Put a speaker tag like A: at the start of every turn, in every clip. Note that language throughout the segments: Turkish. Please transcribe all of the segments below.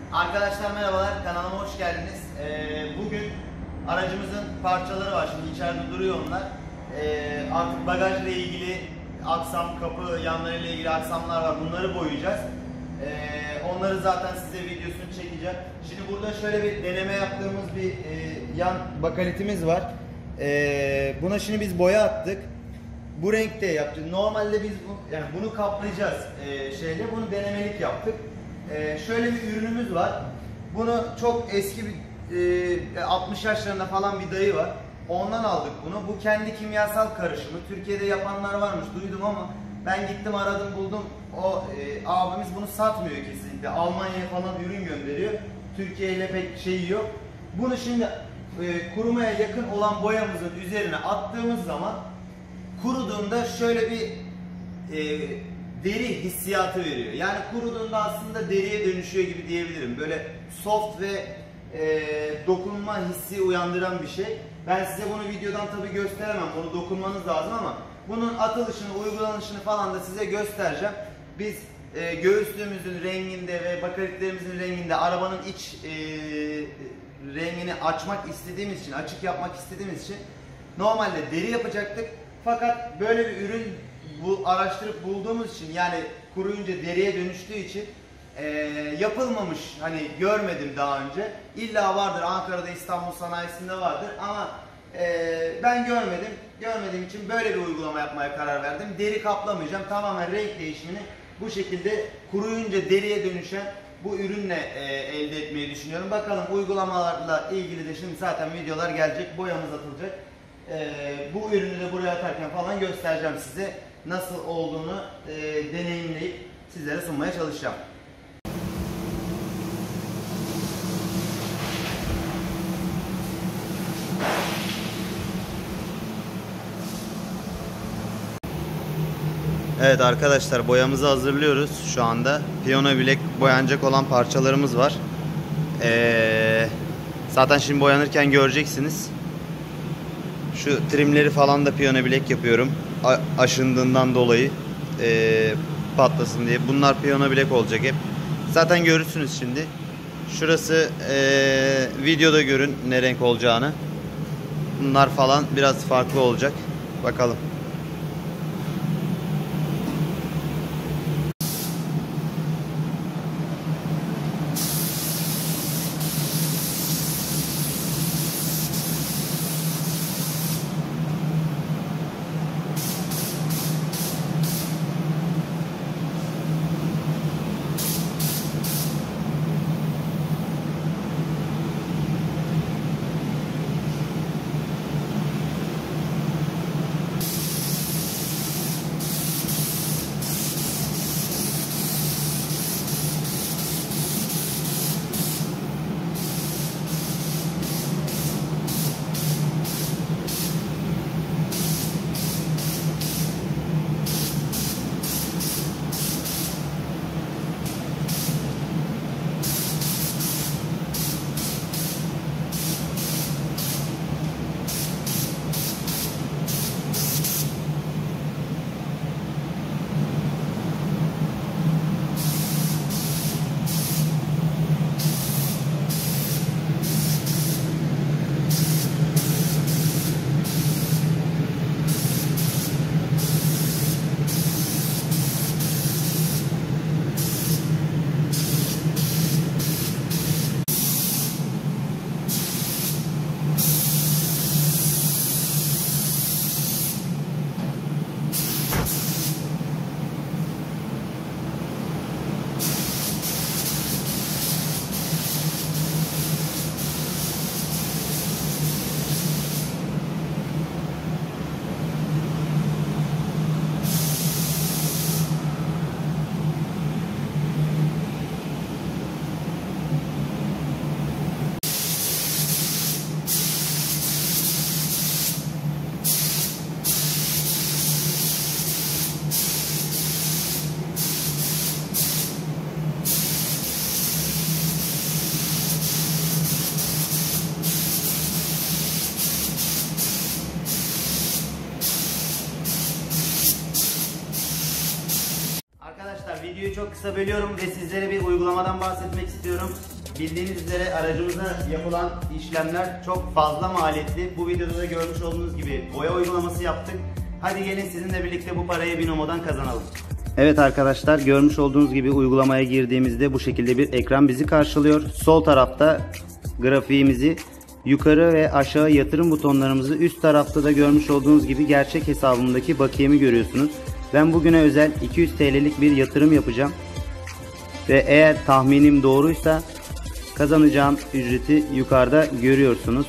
A: Arkadaşlar merhabalar, kanalıma hoş geldiniz. Bugün aracımızın parçaları var, şimdi içeride duruyor onlar. Artık bagajla ilgili aksam, kapı yanlarıyla ilgili aksamlar var, bunları boyayacağız. Onları zaten size videosunu çekeceğim. Şimdi burada şöyle bir deneme yaptığımız bir yan bakalitimiz var. Buna şimdi biz boya attık. Bu renkte yaptık. Normalde biz bunu kaplayacağız bunu denemelik yaptık. Şöyle bir ürünümüz var. Bunu çok eski bir 60 yaşlarında falan bir dayı var. Ondan aldık bunu. Bu kendi kimyasal karışımı. Türkiye'de yapanlar varmış, duydum ama ben gittim aradım buldum. O abimiz bunu satmıyor kesinlikle. Almanya'ya falan ürün gönderiyor. Türkiye ile pek şeyi yok. Bunu şimdi kurumaya yakın olan boyamızın üzerine attığımız zaman kuruduğunda şöyle bir deri hissiyatı veriyor. Yani kuruduğunda aslında deriye dönüşüyor gibi diyebilirim. Böyle soft ve dokunma hissi uyandıran bir şey. Ben size bunu videodan tabii gösteremem. Bunu dokunmanız lazım ama bunun atılışını, uygulanışını falan da size göstereceğim. Biz göğüslüğümüzün renginde ve bakaritlerimizin renginde arabanın iç rengini açmak istediğimiz için, açık yapmak istediğimiz için normalde deri yapacaktık. Fakat böyle bir ürün araştırıp bulduğumuz için, yani kuruyunca deriye dönüştüğü için yapılmamış, hani görmedim daha önce. İlla vardır, Ankara'da, İstanbul sanayisinde vardır ama ben görmedim. Görmediğim için böyle bir uygulama yapmaya karar verdim. Deri kaplamayacağım, tamamen renk değişimini bu şekilde kuruyunca deriye dönüşen bu ürünle elde etmeyi düşünüyorum. Bakalım uygulamalarla ilgili de şimdi zaten videolar gelecek, boyamız atılacak. Bu ürünü de buraya atarken falan göstereceğim size. Nasıl olduğunu deneyimleyip sizlere sunmaya çalışacağım. Evet arkadaşlar, boyamızı hazırlıyoruz şu anda. Piyano bilek boyanacak olan parçalarımız var. Zaten şimdi boyanırken göreceksiniz. Şu trimleri falan da piyano bilek yapıyorum. Aşındığından dolayı patlasın diye. Bunlar piyano bilek olacak hep. Zaten görürsünüz şimdi. Şurası videoda görün ne renk olacağını. Bunlar falan biraz farklı olacak. Bakalım. çok kısa bölüyorum ve sizlere bir uygulamadan bahsetmek istiyorum. Bildiğiniz üzere aracımıza yapılan işlemler çok fazla maliyetli. Bu videoda da görmüş olduğunuz gibi boya uygulaması yaptık. Hadi gelin sizinle birlikte bu parayı Binomo'dan kazanalım. Evet arkadaşlar, görmüş olduğunuz gibi uygulamaya girdiğimizde bu şekilde bir ekran bizi karşılıyor. Sol tarafta grafiğimizi, yukarı ve aşağı yatırım butonlarımızı, üst tarafta da görmüş olduğunuz gibi gerçek hesabımdaki bakiyemi görüyorsunuz. Ben bugüne özel 200 TL'lik bir yatırım yapacağım. Ve eğer tahminim doğruysa kazanacağım ücreti yukarıda görüyorsunuz.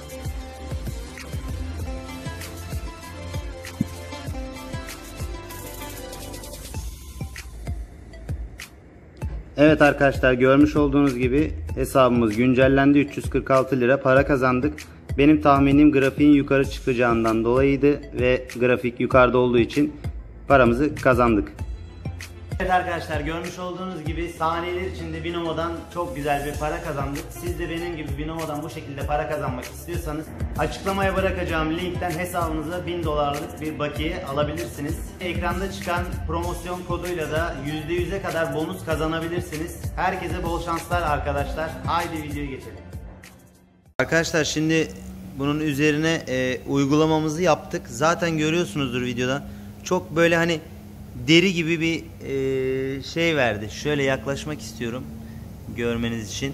A: Evet arkadaşlar, görmüş olduğunuz gibi hesabımız güncellendi. 346 lira para kazandık. Benim tahminim grafiğin yukarı çıkacağından dolayıydı ve grafik yukarıda olduğu için paramızı kazandık. Evet arkadaşlar, görmüş olduğunuz gibi saniyeler içinde Binomo'dan çok güzel bir para kazandık. Siz de benim gibi Binomo'dan bu şekilde para kazanmak istiyorsanız açıklamaya bırakacağım linkten hesabınıza 1000 dolarlık bir bakiye alabilirsiniz. Ekranda çıkan promosyon koduyla da %100'e kadar bonus kazanabilirsiniz. Herkese bol şanslar arkadaşlar. Haydi videoya geçelim. Arkadaşlar, şimdi bunun üzerine uygulamamızı yaptık. Zaten görüyorsunuzdur videodan. Çok böyle hani deri gibi bir şey verdi. Şöyle yaklaşmak istiyorum görmeniz için.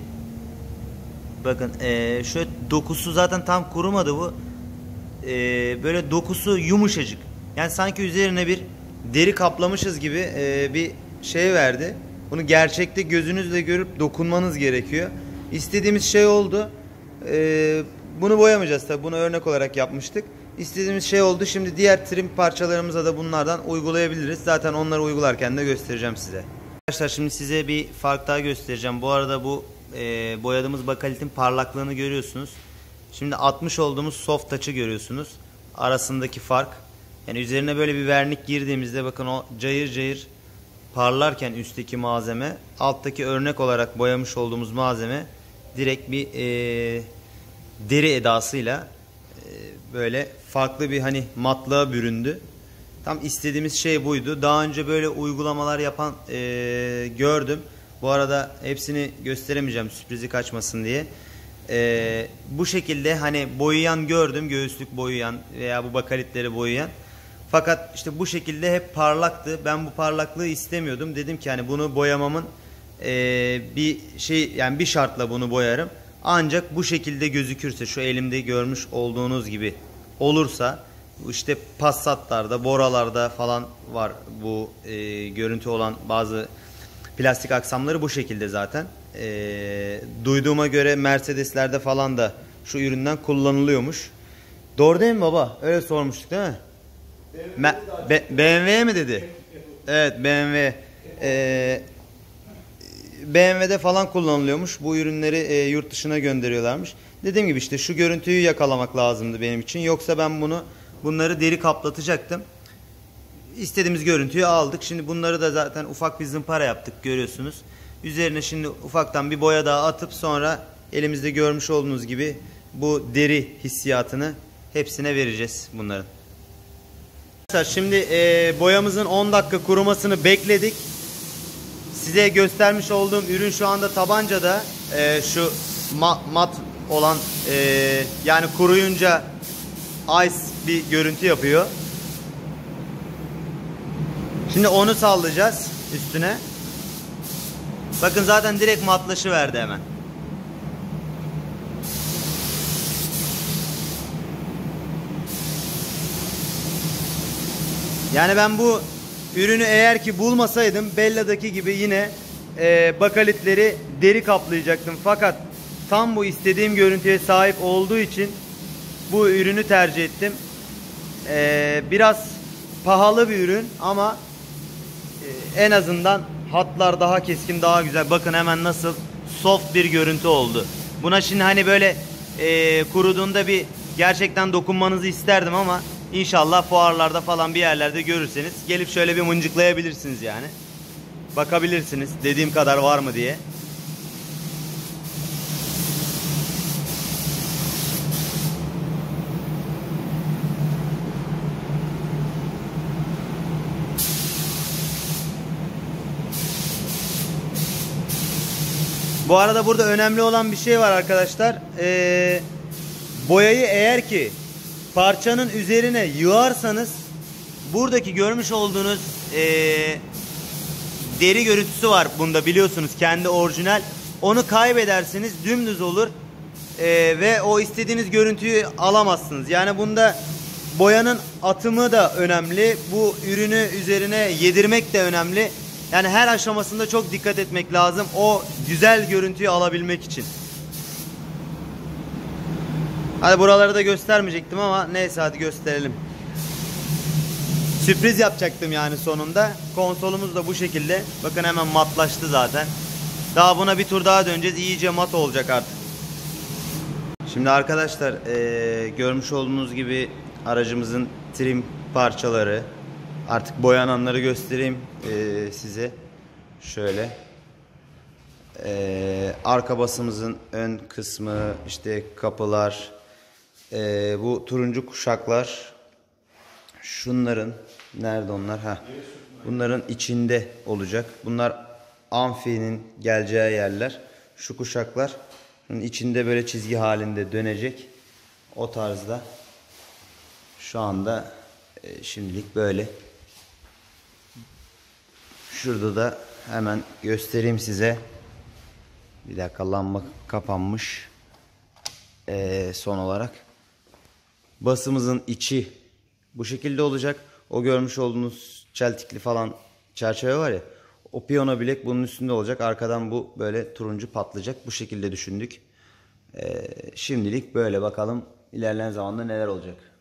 A: Bakın şöyle dokusu zaten tam kurumadı bu. Böyle dokusu yumuşacık. Yani sanki üzerine bir deri kaplamışız gibi bir şey verdi. Bunu gerçekte gözünüzle görüp dokunmanız gerekiyor. İstediğimiz şey oldu. Bunu boyamayacağız tabi. Bunu örnek olarak yapmıştık. İstediğimiz şey oldu. Şimdi diğer trim parçalarımıza da bunlardan uygulayabiliriz. Zaten onları uygularken de göstereceğim size. Arkadaşlar, şimdi size bir fark daha göstereceğim. Bu arada bu boyadığımız bakalitin parlaklığını görüyorsunuz. Şimdi atmış olduğumuz soft touch'ı görüyorsunuz. Arasındaki fark. Yani üzerine böyle bir vernik girdiğimizde bakın o cayır cayır parlarken üstteki malzeme, alttaki örnek olarak boyamış olduğumuz malzeme direkt bir deri edasıyla böyle farklı bir hani matlığa büründü. Tam istediğimiz şey buydu. Daha önce böyle uygulamalar yapan gördüm. Bu arada hepsini gösteremeyeceğim sürprizi kaçmasın diye. Bu şekilde hani boyayan gördüm. Göğüslük boyayan veya bu bakalitleri boyayan. Fakat işte bu şekilde hep parlaktı. Ben bu parlaklığı istemiyordum. Dedim ki hani bunu boyamamın bir şey, yani bir şartla bunu boyarım. Ancak bu şekilde gözükürse, şu elimde görmüş olduğunuz gibi olursa, işte Passat'larda, Bora'larda falan var bu görüntü olan bazı plastik aksamları bu şekilde zaten. Duyduğuma göre Mercedes'lerde falan da şu üründen kullanılıyormuş. Doğru değil mi baba? Öyle sormuştuk değil mi? BMW'ye mi dedi? Evet, BMW. BMW'de falan kullanılıyormuş. Bu ürünleri yurt dışına gönderiyorlarmış. Dediğim gibi işte şu görüntüyü yakalamak lazımdı benim için. Yoksa ben bunları deri kaplatacaktım. İstediğimiz görüntüyü aldık. Şimdi bunları da zaten ufak bir zımpara yaptık, görüyorsunuz. Üzerine şimdi ufaktan bir boya daha atıp sonra elimizde görmüş olduğunuz gibi bu deri hissiyatını hepsine vereceğiz bunların. Şimdi boyamızın 10 dakika kurumasını bekledik. Size göstermiş olduğum ürün şu anda tabancada. Şu mat olan yani kuruyunca ice bir görüntü yapıyor. Şimdi onu sallayacağız üstüne. Bakın zaten direkt matlaşıverdi hemen. Yani ben bu ürünü eğer ki bulmasaydım Bella'daki gibi yine bakalitleri deri kaplayacaktım. Fakat tam bu istediğim görüntüye sahip olduğu için bu ürünü tercih ettim. Biraz pahalı bir ürün ama en azından hatlar daha keskin, daha güzel. Bakın hemen nasıl soft bir görüntü oldu. Buna şimdi hani böyle kuruduğunda bir gerçekten dokunmanızı isterdim ama İnşallah fuarlarda falan bir yerlerde görürseniz gelip şöyle bir mıncıklayabilirsiniz yani. Bakabilirsiniz dediğim kadar var mı diye. Bu arada burada önemli olan bir şey var arkadaşlar. Boyayı eğer ki parçanın üzerine yığarsanız buradaki görmüş olduğunuz deri görüntüsü var bunda, biliyorsunuz, kendi orijinal. Onu kaybedersiniz, dümdüz olur ve o istediğiniz görüntüyü alamazsınız. Yani bunda boyanın atımı da önemli. Bu ürünü üzerine yedirmek de önemli. Yani her aşamasında çok dikkat etmek lazım o güzel görüntüyü alabilmek için. Hadi buraları da göstermeyecektim ama neyse, hadi gösterelim. Sürpriz yapacaktım yani sonunda. Konsolumuz da bu şekilde. Bakın hemen matlaştı zaten. Daha buna bir tur daha döneceğiz. İyice mat olacak artık. Şimdi arkadaşlar görmüş olduğunuz gibi aracımızın trim parçaları, artık boyananları göstereyim size. Şöyle. Arka basımızın ön kısmı, işte kapılar, bu turuncu kuşaklar, şunların nerede onlar? Bunların içinde olacak. Bunlar amfinin geleceği yerler. Şu kuşaklar içinde böyle çizgi halinde dönecek. O tarzda. Şu anda şimdilik böyle. Şurada da hemen göstereyim size. Bir dakika, lamba kapanmış. Son olarak basımızın içi bu şekilde olacak. O görmüş olduğunuz çeltikli falan çerçeve var ya, o piyano bilek bunun üstünde olacak. Arkadan bu böyle turuncu patlayacak. Bu şekilde düşündük. Şimdilik böyle, bakalım ilerleyen zamanda neler olacak.